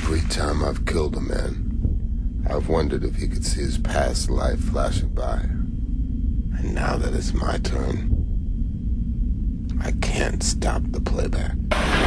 Every time I've killed a man, I've wondered if he could see his past life flashing by. And now that it's my turn, I can't stop the playback.